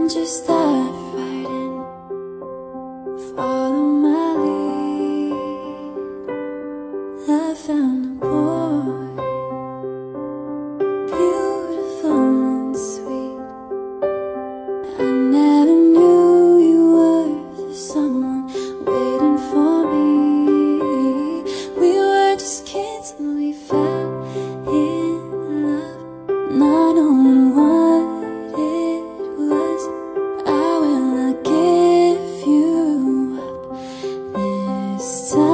just start fighting. Follow my lead. I found a boy, beautiful and sweet. I never knew you were someone waiting for me. We were just kids and we fell in love, not knowing what it was. I will not give you up this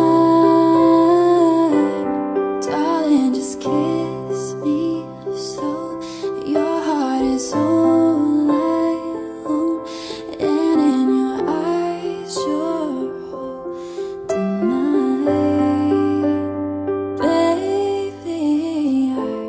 time. Darling, just kiss me so your heart is all I own. And in your eyes you're holding mine. Baby, I'm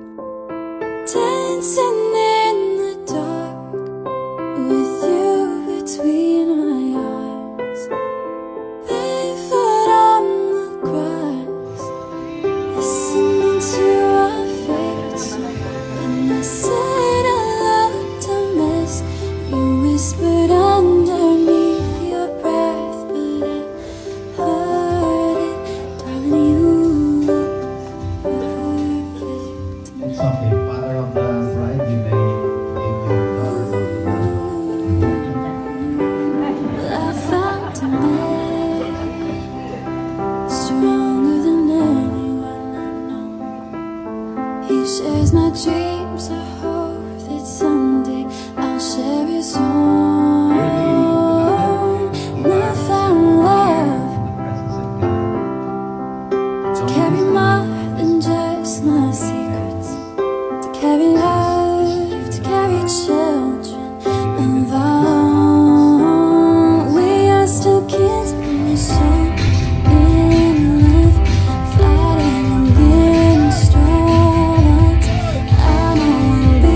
dancing in the dark with you between my arms, barefoot on the grass, listening to our favorite song. And I said I loved a mess. You whispered underneath your breath, but I heard it. Darling, you look perfect. It's okay, father of the bride, you may give your daughter the Well, I found a man stronger than anyone I know. He shares my dreams. I hope that someday I'll share his home. And I found love presence of God. to carry more than just my secrets, to carry love, to carry children of our own. We are still kids, but we're so in love, fighting against odds. I know I'll be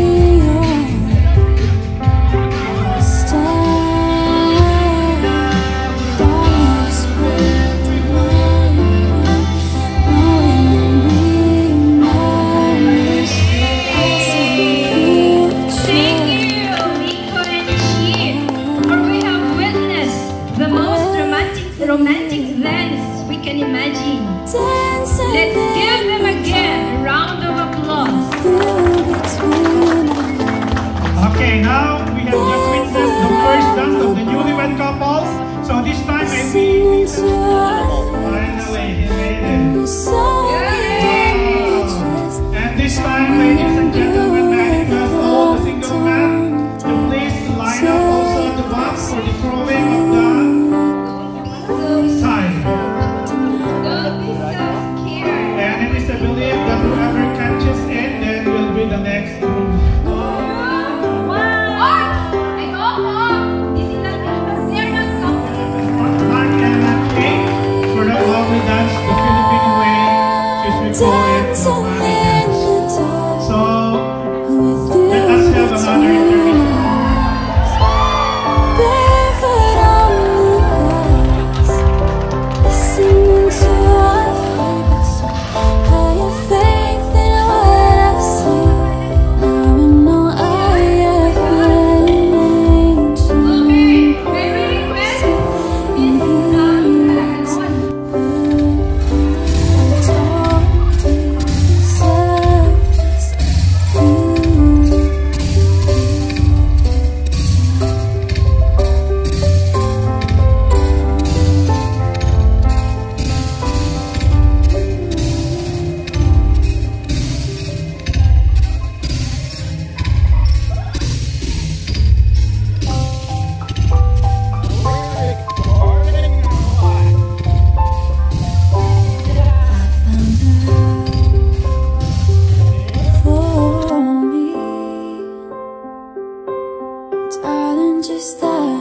yours this time. Darling, just hold my hand, knowing that we might miss. I see the Thank future. you, Nico and Chi, for we have witnessed the most romantic dance we can imagine. Dancing Let's give them again a round of applause. between Okay, now we have just witnessed the first dance of the newlywed couples. So this time maybe finally he made it. And this time, ladies and gentlemen, may I request all the single men to please line up also at the box for the throwing of the sign. Don't be so scared. And it is a belief that whoever catches it then will be the next groom. Mark and Kate for that lovely dance, the Filipino way, which we call it dancing in the dark So with you let us have another intermission. barefoot on the grass, listening to our favorite song. I have faith in what I see. Now I know I have an angel. For me, darling, just that